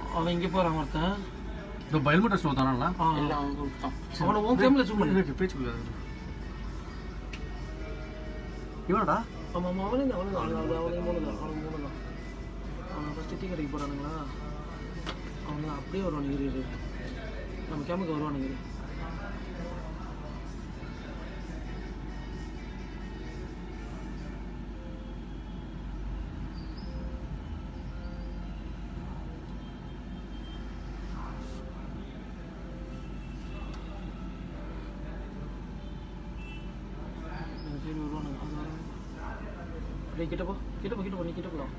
அவன் இங்கே போகிறான் ஒருத்தன். இந்த பயல்மட்ட ஸ்னோ தானே எல்லாம் அவங்க விட்டான். அவனை உன் கேமில் ஜூம் பண்ணி பேச்சு கொடுக்காது. இவனடா? ஆமாம் அவனே தான் அவனுக்கு மூணு தான். அவனை ஃபஸ்ட்டு டீ கடைக்கு போகிறானுங்களா? அவன் தான் அப்படியே வருவானுங்க. நம்ம கேமுக்கு வருவானுங்க. கிட்ட போ நீ கிட்ட போலாம்.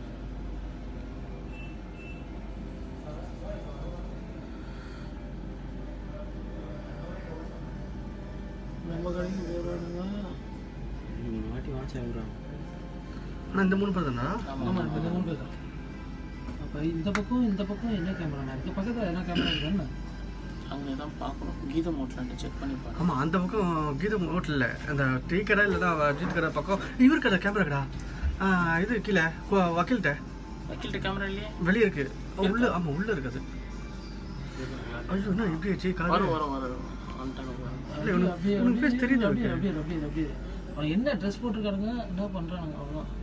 நம்ம கடைக்கு போறானுங்க. மாட்டி வாட்ச் ஆகுறான். நான் இந்த மூணு பேர் தானா? ஆமா இந்த மூணு பேர் தான். அப்ப இந்த பக்கம் என்ன கேமரா இருக்கு? பக்கத்துல என்ன கேமரா இருக்குன்னு அங்கே தான் பார்க்கணும். கீதம் ஹோட்டல் செக் பண்ணி பார்க்கணும். ஆமாம் அந்த பக்கம் கீதம் ஹோட்டலில் அந்த டீ கடை இல்லைனா ஜீத் கடை பக்கம் இவருக்கு கடை கேமரா கடா இது கீழே வக்கீல்கிட்ட கேமரா இல்லையே, வெளியே இருக்கு. உள்ள ஆமாம் உள்ள இருக்குது. ஐயோ என்ன இப்படி ஆச்சு? உனக்கு பேச தெரியுது. அப்படியே அவன் என்ன ட்ரெஸ் போட்டிருக்கானுங்க, என்ன பண்ணுறானுங்க அவ்வளோதான்.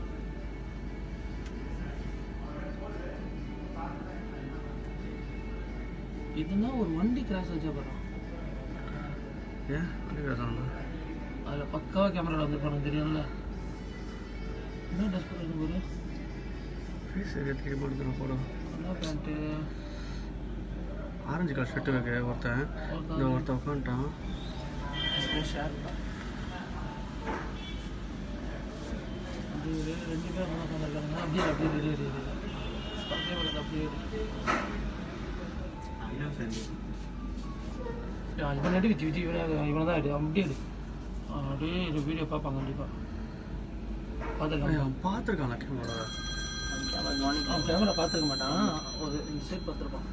இதுனா ஒரு வண்டி கிராஸ் வச்சா போகிறோம். ஏன் வண்டி கிராஸ் ஆகணும்? அதில் பக்காவாக கேமரா வந்துருப்பானு தெரியும்ல. என்ன ட்ரெஸ் போட்டு போது ஃபேஸ் ஏரியா போட்டு போடும். என்ன பேண்ட்டு ஆரஞ்சு கலர் ஷர்ட்டு இருக்கு. ஒருத்தன் உட்காந்துட்டான். ஷேர் தான். ரெண்டு பேர் நல்லா உட்காந்துருக்காங்க. அப்படியே இவன் நடி விஜய் இவனை தான் எடு. அப்படியே இது வீடியோ பார்ப்பாங்க கண்டிப்பாக. பார்த்துருக்கான் கேமரா பார்த்துருக்க மாட்டான். ஒரு சைட் பார்த்துருப்பான்.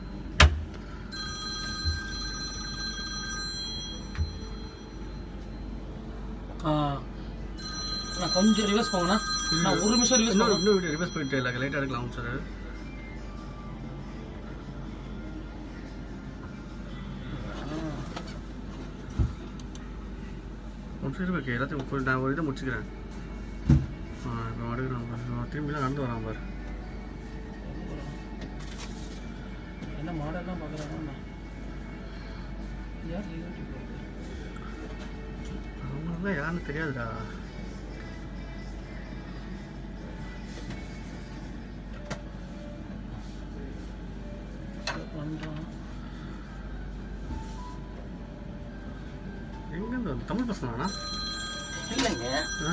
நான் கொஞ்சம் ரிவர்ஸ் போங்கண்ணா. நான் ஒரு நிமிஷம் ரிவர்ஸ் போங்க. இன்னும் வீடியோ ரிவர்ஸ் போயிட்டு இல்லை லைட்டாக எடுக்கலாம் சார். ஓகே எல்லாத்தையும் நான் ஒரு இதை முடிச்சுக்கிறேன். இப்போ அடுக்கிறான் திரும்பிலாம் நடந்து வரான் பாரு. என்ன மாடெல்லாம் பார்க்குறாங்க. அவங்களுக்குலாம் யாருன்னு தெரியாதுடா. எங்கேருந்து வந்து தமிழ் பசங்களாண்ணா? இல்லைங்க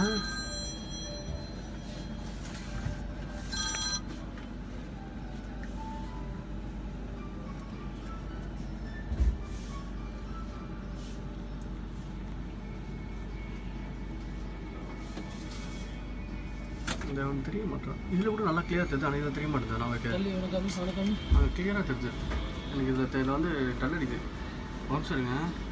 இந்த அவனுக்கு தெரிய மாட்டான். இதில் கூட நல்லா கிளியராக தெரியுது. ஆனால் இதில் தெரிய மாட்டேது. நமக்கு அது கிளியராக தெரியுது. எனக்கு இதில் வந்து டல் அடிக்குது. ஒன்ஸ் இருங்க.